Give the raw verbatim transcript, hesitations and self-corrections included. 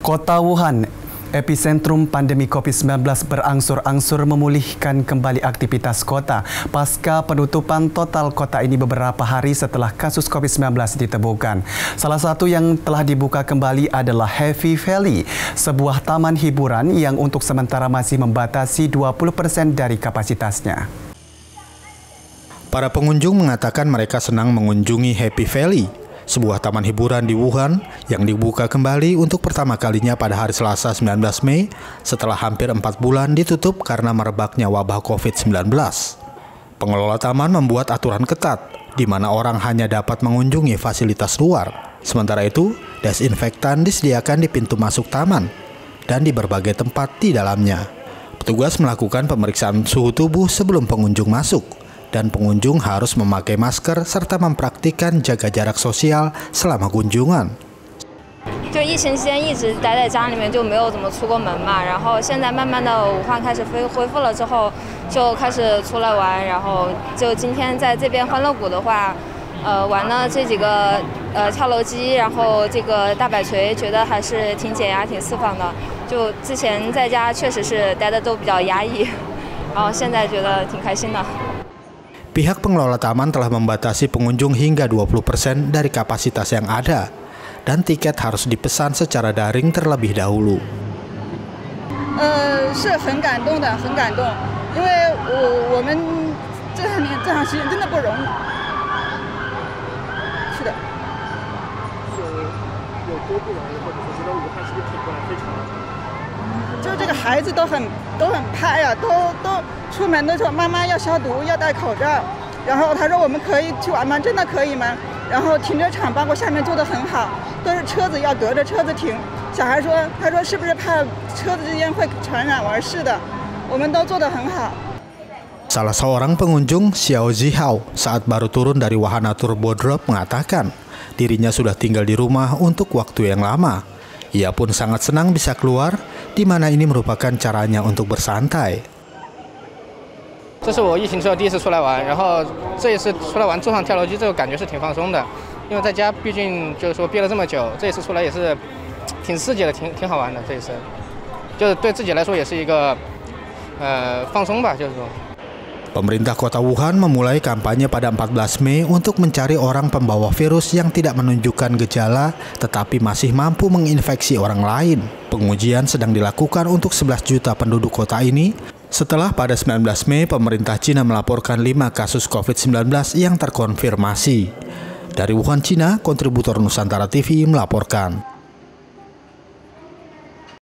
Kota Wuhan, epicentrum pandemi COVID sembilan belas berangsur-angsur memulihkan kembali aktivitas kota pasca penutupan total kota ini beberapa hari setelah kasus COVID sembilan belas ditemukan. Salah satu yang telah dibuka kembali adalah Happy Valley, sebuah taman hiburan yang untuk sementara masih membatasi dua puluh persen dari kapasitasnya. Para pengunjung mengatakan mereka senang mengunjungi Happy Valley, sebuah taman hiburan di Wuhan yang dibuka kembali untuk pertama kalinya pada hari Selasa sembilan belas Mei setelah hampir empat bulan ditutup karena merebaknya wabah COVID sembilan belas. Pengelola taman membuat aturan ketat di mana orang hanya dapat mengunjungi fasilitas luar. Sementara itu, desinfektan disediakan di pintu masuk taman dan di berbagai tempat di dalamnya. Petugas melakukan pemeriksaan suhu tubuh sebelum pengunjung masuk. Dan pengunjung harus memakai masker serta mempraktikkan jaga jarak sosial selama kunjungan. 就疫情期间一直待在家里面，就没有怎么出过门嘛。然后现在慢慢的武汉开始恢恢复了之后，就开始出来玩。然后就今天在这边欢乐谷的话，呃，玩了这几个呃跳楼机，然后这个大摆锤，觉得还是挺解压、挺释放的。就之前在家确实是待的都比较压抑，然后现在觉得挺开心的。 Pihak pengelola taman telah membatasi pengunjung hingga dua puluh persen dari kapasitas yang ada, dan tiket harus dipesan secara daring terlebih dahulu. 呃，是很感动的，很感动，因为我我们这两年这长时间真的不容易。是的。有有多不容易，或者说觉得武汉是不是挺过来非常？ 就这个孩子都很都很怕呀，都都出门都说妈妈要消毒，要戴口罩。然后他说我们可以去玩吗？真的可以吗？然后停车场包括下面做得很好，都是车子要隔着车子停。小孩说，他说是不是怕车子之间会传染？我说是的，我们都做得很好。 Salah seorang pengunjung, Xiao Zihao, saat baru turun dari wahana tur Bodrop mengatakan dirinya sudah tinggal di rumah untuk waktu yang lama. Ia pun sangat senang bisa keluar, di mana ini merupakan caranya untuk bersantai. 这是我疫情之后第一次出来玩，然后这一次出来玩坐上跳楼机，这个感觉是挺放松的。因为在家毕竟就是说憋了这么久，这一次出来也是挺刺激的，挺挺好玩的。这一次就是对自己来说也是一个呃放松吧，就是说。 Pemerintah kota Wuhan memulai kampanye pada empat belas Mei untuk mencari orang pembawa virus yang tidak menunjukkan gejala tetapi masih mampu menginfeksi orang lain. Pengujian sedang dilakukan untuk sebelas juta penduduk kota ini setelah pada sembilan belas Mei pemerintah Cina melaporkan lima kasus COVID sembilan belas yang terkonfirmasi. Dari Wuhan, Cina, kontributor Nusantara T V melaporkan.